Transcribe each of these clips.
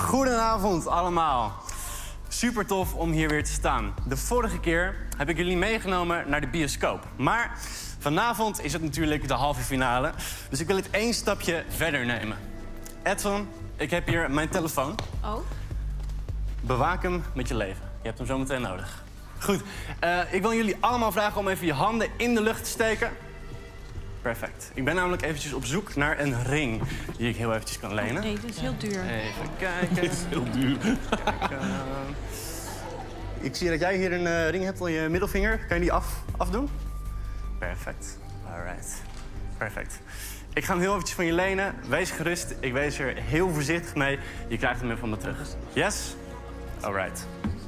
Goedenavond allemaal. Super tof om hier weer te staan. De vorige keer heb ik jullie meegenomen naar de bioscoop. Maar vanavond is het natuurlijk de halve finale. Dus ik wil het 1 stapje verder nemen. Edwin, ik heb hier mijn telefoon. Oh? Bewaak hem met je leven. Je hebt hem zo meteen nodig. Goed, ik wil jullie allemaal vragen om even je handen in de lucht te steken. Perfect. Ik ben namelijk eventjes op zoek naar een ring die ik heel eventjes kan lenen. Nee, dat is heel duur. Even kijken. Dit is heel duur. Ik zie dat jij hier een ring hebt aan je middelvinger. Kan je die afdoen? Perfect. Alright. Perfect. Ik ga hem heel eventjes van je lenen. Wees gerust. Ik wees er heel voorzichtig mee. Je krijgt hem weer van me terug. Yes? Alright.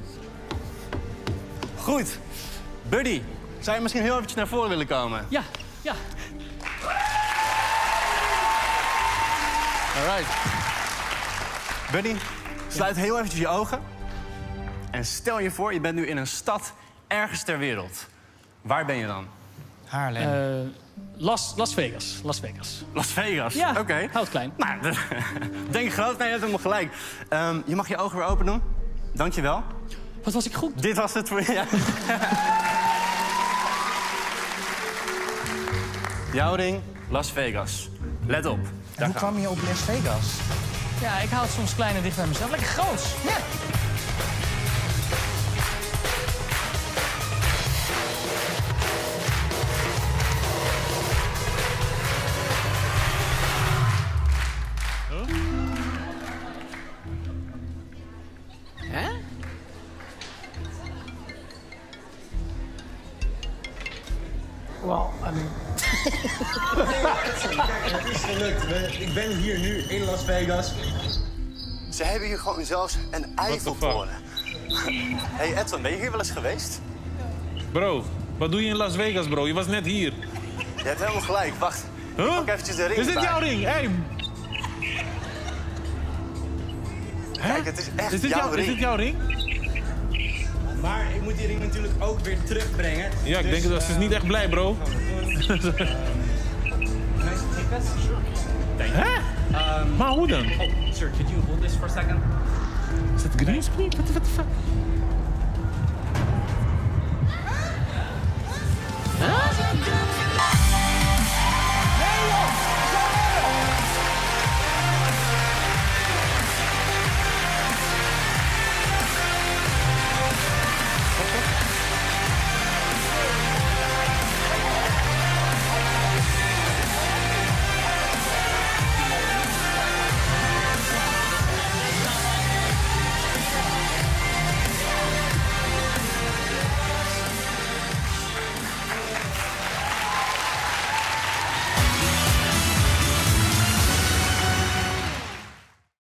Goed. Buddy, zou je misschien heel eventjes naar voren willen komen? Ja, ja. Alright. Buddy, sluit heel eventjes je ogen. En stel je voor, je bent nu in een stad ergens ter wereld. Waar ben je dan? Haarlem. Las Vegas. Las Vegas. Las Vegas? Ja, Oké. houd klein. Nou, denk groot. Nee, je hebt helemaal gelijk. Je mag je ogen weer open doen. Dank je wel. Wat was ik goed? Dit was het voor je. Ja. Jouw ring, Las Vegas. Let op. En hoe kwam je op Las Vegas? Ja, ik hou het soms klein en dicht bij mezelf. Lekker groot. Ja. Hè? Well, Het is gelukt. Ik ben hier nu in Las Vegas. Ze hebben hier gewoon zelfs een Eiffeltoren. Hey Edwin, ben je hier wel eens geweest? Bro, wat doe je in Las Vegas, bro? Je was net hier. Je hebt helemaal gelijk. Wacht. Huh? Ik pak eventjes de ring Is dit erbij. jouw ring? Hey. Kijk, het is echt Is dit jouw ring. Is dit jouw ring? Maar ik moet die ring natuurlijk ook weer terugbrengen. Ja, ik denk dat ze is niet echt blij, bro. Hè? Maar hoe dan? Sir, could you hold this for a second? Is dat green screen? What the fuck? Huh?